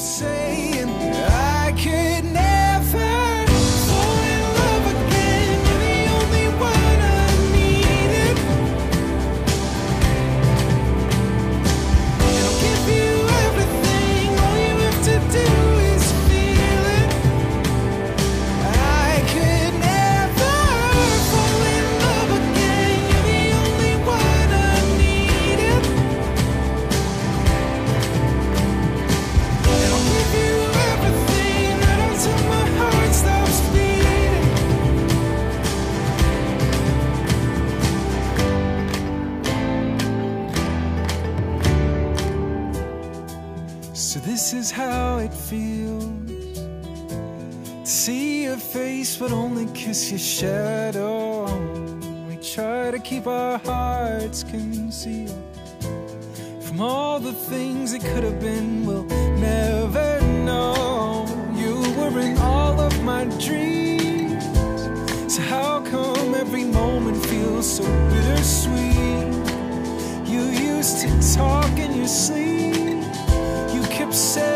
saying I could never fall in love again. You're the only one I needed, and I'll give you everything. All you have to do is feel it. I could never fall in love again. You're the only one I needed, and I'll give you everything right until my heart stops beating. So this is how it feels to see your face but only kiss your shadow. We try to keep our hearts concealed from all the things it could have been. We'll never know. You were in all of my dreams, so how come every moment feels so bittersweet? You used to talk in your sleep, you kept saying